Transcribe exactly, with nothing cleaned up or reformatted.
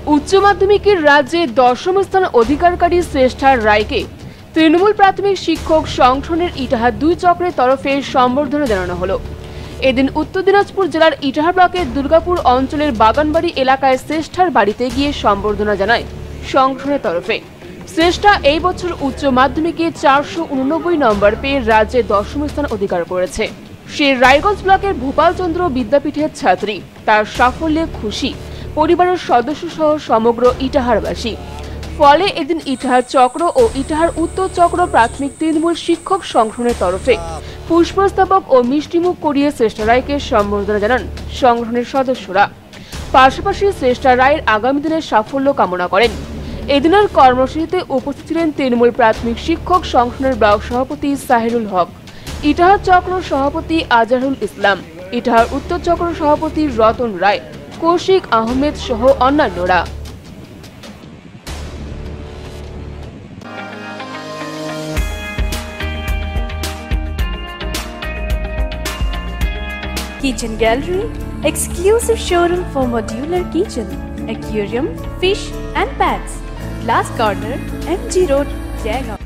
উচ্চ মাধ্যমিকের রাজ্যে দশম স্থান অধিকারকারী শ্রেষ্ঠার রায়কে তৃণমূল প্রাথমিক শিক্ষক সংগঠনের ইটাহার দুই চক্রের তরফে সম্বর্ধনা জানানো হলো। এদিন উত্তর দিনাজপুর জেলার ইটাহার ব্লকের দুর্গাপুর অঞ্চলের বাগানবাড়ি এলাকায় শ্রেষ্ঠার বাড়িতে গিয়ে সম্বর্ধনা জানায় সংগঠনের তরফে। শ্রেষ্ঠা এই বছর উচ্চ মাধ্যমিকে চারশো উননব্বই নম্বর পেয়ে রাজ্যে দশম স্থান অধিকার করেছে। সে রায়গঞ্জ ব্লকের ভূপালচন্দ্র বিদ্যাপীঠের ছাত্রী। তার সাফল্যে খুশি পরিবারের সদস্য সহ সমগ্র ইটাহারবাসী। ফলে এদিন ইটাহার চক্র ও ইটাহার উত্তর চক্র প্রাথমিক তৃণমূল শিক্ষক সংগঠনের তরফে পুষ্পস্তবক ও মিষ্টিমুখ করিয়ে শ্রেষ্ঠা রায়কে সম্বর্ধনা জানান সংগঠনের সদস্যরা। পাশাপাশি শ্রেষ্ঠা রায়ের আগামী দিনের সাফল্য কামনা করেন। এদিনের কর্মসূচিতে উপস্থিত ছিলেন তৃণমূল প্রাথমিক শিক্ষক সংগঠনের ব্লক সভাপতি সাহিরুল হক, ইটাহার চক্র সভাপতি আজহারুল ইসলাম, ইটাহার উত্তর চক্র সভাপতি রতন রায়, কৌশিক আহমেদ সহ অন্যান্যরা। Kitchen Gallery, exclusive showroom for modular kitchen, aquarium, fish and pets. Glass Corner, M G Road, Jaigaon.